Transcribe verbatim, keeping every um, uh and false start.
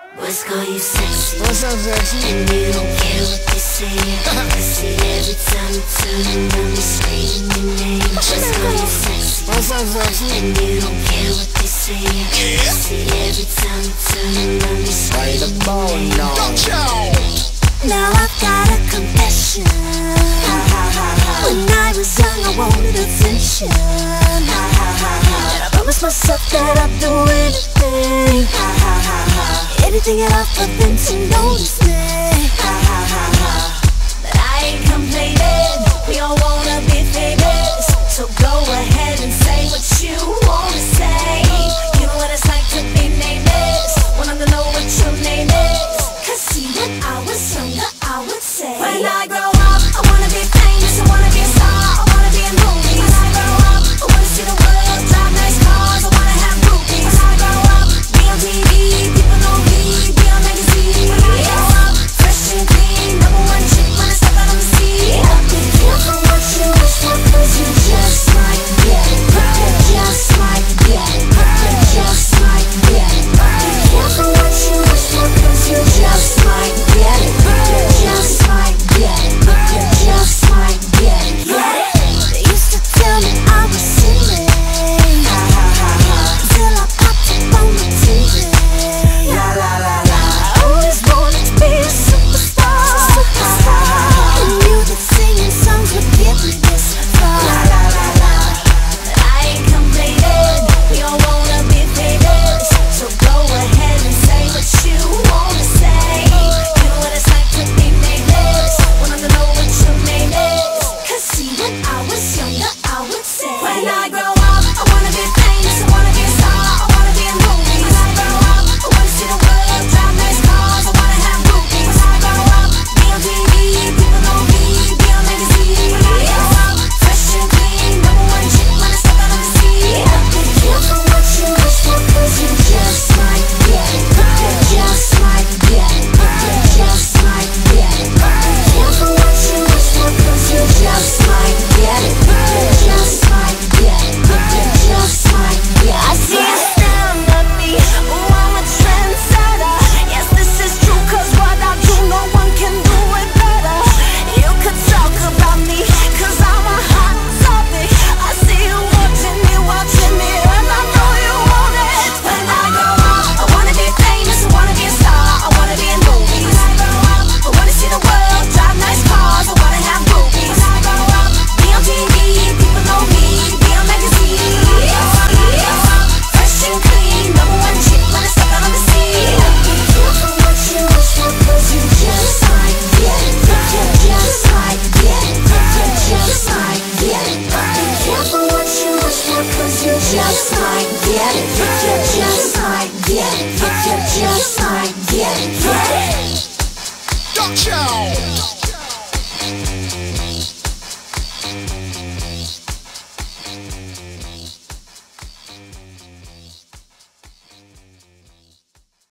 Boys call you sexy, What's up, sexy? and you don't care what they say. I see every time you turn around, you screaming your name. Boys call you sexy, What's up, sexy? and you don't care what they say. I see every time you turn around, you Play the screaming bone, your no. name. Now I've got a confession. Ha ha ha ha. When I was young, I wanted attention. Ha ha ha ha. And I promised myself that I'd do anything. Ha ha ha ha. Anything at all for them to notice me. Ha ha ha ha. But I ain't complaining. We all wanna be famous, so go ahead and say what you wanna say. You know what it's like to be nameless. Wanna know what your name is. Cause see, when I was younger, I would say, when I grow up, I wanna be famous, I wanna be a star, I wanna be in movies. When I grow up, I wanna see the world, drive nice cars, I wanna have groupies. When I grow up, be on T V, people know me, be on magazines. When I grow up, fresh and clean, number one chick when I step out on the scene. Be careful what you wish for, cause you just might get it. You just might get it. You just might get it. Be careful what you wish for, cause you just might get it. You just might get it. You just might get it. Get it? They used to tell me I was silly. Ha ha ha ha. Till I popped up on the T V. La la la la. I always wanted to be a superstar. Superstar. And you that singing songs would get me this far. La la la la. But I ain't complaining. We all wanna be famous, so go ahead and say what you wanna say. You know what it's like to be nameless. Wanna know what your name is. Cause see, when I was younger, I would say, when I grow up, I wanna be famous, I wanna be a star, I wanna be in movies. When I grow up, I wanna see the world, drive nice cars, I wanna have groupies. When I grow up, be on T V, people know me, be on magazines. When I grow up, fresh and clean, number one chick when I step out on the scene. Be careful what you wish for, cause you just might get it. You just might get it. You just might get it. Be careful what you wish for, cause you just might get it. You just might get it. You just might get it. I see you staring at me. Ooh, I'm a trendsetter. Yes, this is true, cause what I do, no one can do it better. You could talk about me, cause I'm a hot topic. I see you watching me, watching me, and I know you want it. When I grow up, I wanna be famous, I wanna be a star, I wanna be in movies. When I grow up, I wanna see the world, drive nice cars, I wanna have groupies. When I grow up, be on T V, people know me, be on magazines. Fresh and clean, number one chick when I step out on the scene. Be careful what you wish for, cause you just might get it. You just might get it. You just might get it. Be careful what you wish for, cause you just might get it. You just might get it. You just might get it. Get it? Gotcha!